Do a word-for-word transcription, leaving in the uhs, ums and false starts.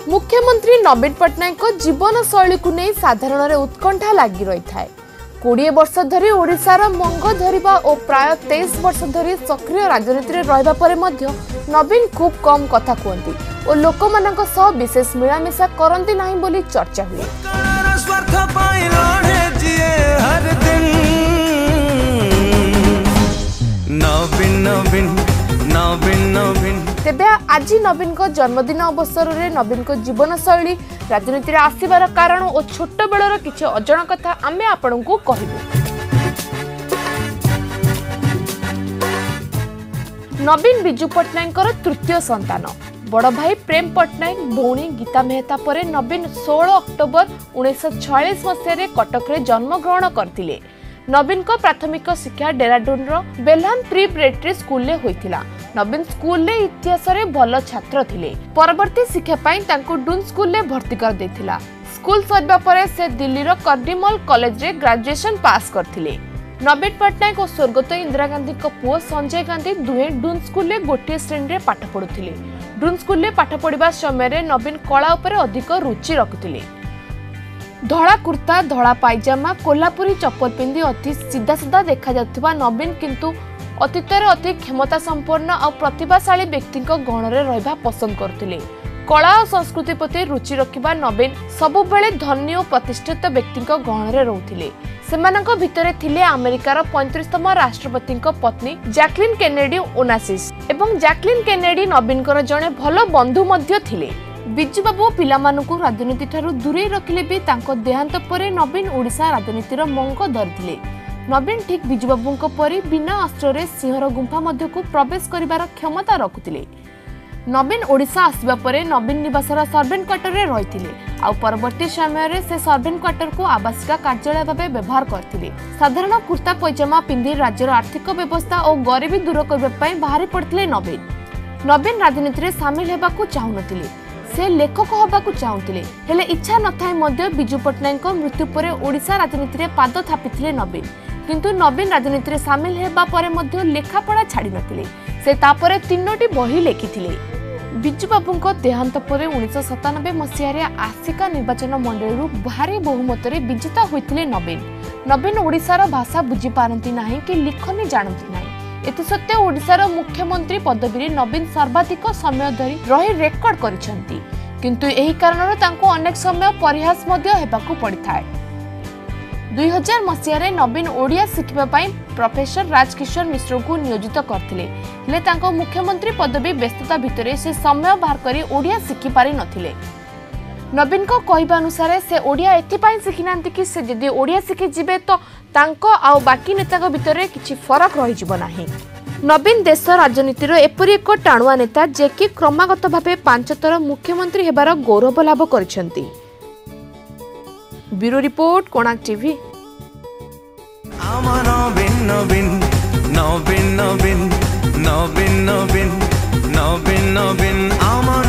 मुख्यमंत्री नवीन पट्टनायक जीवन शैली को नहीं साधारण उत्कंठा लगी रही है। कोड़े वर्ष धरी ओडिशार मंग धरिबा और प्राय तेईस वर्ष धरी सक्रिय राजनीति में रहिबा परे मध्य नवीन खूब कम कथा कहती और लोक मानक सह विशेष मिलामिशा करती नहीं बोली चर्चा हुए। तेबे आज नवीन को जन्मदिन अवसर में नवीन को जीवन शैली राजनीति में आसबार कारण और छोट बेलर किसी अजଣା कथा आमे आपण को कहबू। नवीन बिजू पट्टनायक तृतीय संतान। बड़ भाई प्रेम पट्टनायक भौणी गीता मेहता पर नवीन सोलह अक्टोबर उन्नीस छयालीस मसीह कटक रे जन्म ग्रहण करथिले। नवीन को प्राथमिक शिक्षा डेराडून रो बेलहान प्रीपरेटरी स्कूल ले होइथिला। नवीन स्कूल ले इतिहास रे भल छात्र थिले। परवर्ती शिक्षा पाई तांको डून स्कूल ले भर्ती कर देथिला। स्कूल सरबा परे से दिल्ली रो कार्डिमल कॉलेज रे ग्रेजुएशन पास करथिले। नवीन पट्टनायक और स्वर्गत इंदिरा गांधी को पुओ संजय गांधी दुहे डून स्कूल ले गोटे श्रेणी रे पाठ पढुथिले। डून स्कूल ले पाठ पढ़िबा समय रे नवीन कला उपरे अधिक रुचि रखुथिले। धड़ा कुर्ता धड़ा पायजामा कोल्हापुरी चप्पल पिंधि अति सीधा सीधा देखा जाउथिबा नवीन किंतु अतीतर अति क्षमता संपन्न और प्रतिभाशाली व्यक्ति गहण में रहिबा पसंद करथिले। कला और संस्कृति प्रति रुचि रखिबा नवीन सबुबेले धनी और प्रतिष्ठित व्यक्ति गहण में रहउथिले। सेमानक भितरे थिले अमेरिकार पैंतीसतम राष्ट्रपति पत्नी जैकलिन केनेडी ओनासिस एवं जैकलिन केनेडी नवीन जड़े भल बंधु मध्य थिले। बिजू बाबू पिलामानकु राजनीति ठारू दूरे रखिले भी तांको देहांत परे नवीन ओडिशा राजनीतिर मंग धरिथिले। नवीन ठीक बिजू बाबू परी बिना अस्त्र सिंहर गुंफा मध्य को प्रवेश करिवार क्षमता रखुथिले। नवीन ओडिशा आसबा परे नवीन निवासर सर्वेंट क्वार्टर रे रहिथिले आ परवर्ती समय रे से सर्वेंट क्वार्टर को आवासिका कार्यालय भाबे व्यवहार करथिले। साधारण कुर्ता पैजामा पिंधि राज्यर आर्थिक व्यवस्था और गरीबी दूर करबा पई बाहरी पड़थिले। नवीन नवीन राजनीति रे शामिल हेबाकू चाहुनथिले। से लेखक होबाकू चाहुथिले हेले इच्छा नथाय मध्य बिजू पट्टनायक मृत्यु परे ओडिशा राजनीति रे पाद थापिथिले नवीन। किंतु नवीन राजनीति रे शामिल हेबा परे मध्य लेखापड़ा छाड़ी नथिले। से तापरे तीनोटी बही लेखिथिले। बिजू बाबूंको देहांत परे उन्नीस सतानबे मसीह रे आसिका निर्वाचन मंडली भारी बहुमत रे विजेता होइथिले नवीन। नवीन ओडिशार भाषा बुझी पारंती नाही कि लिखनी जानती नाही। एतु सत्य ओडिशार मुख्यमंत्री पदवी रे नवीन सर्वाधिक समय धरी रही रेकर्ड करिसंती। किंतु एही कारणर तांको अनेक समय परिहास मध्य हेबाकू पड़िथाय। दुई हजार मसीह रे नवीन ओडिया शिखिबा पई प्रोफेसर राजकिशोर मिश्र को नियोजित करथिले। हेले तांको मुख्यमंत्री पदवी व्यस्तता भितरे से समय बाहर करी ओडिया शिखि पारि नथिले। नवीन को कहबा अनुसार से ओडिया एथिपाई शिखिनांती कि से जदि ओडिया शिखि जिबे तो तांको आउ बाकी नेता भितरे किछि फरक रहि जिवो नाही। नवीन देश राजनीतिर एपरि एक टाणुआ नेता जे कि क्रमागत भाबे पांच थर मुख्यमंत्री हेबार गौरव लाभ करिसेंती। Bureau report Konark TV. Naveen Naveen Naveen Naveen Naveen Naveen Naveen नवीन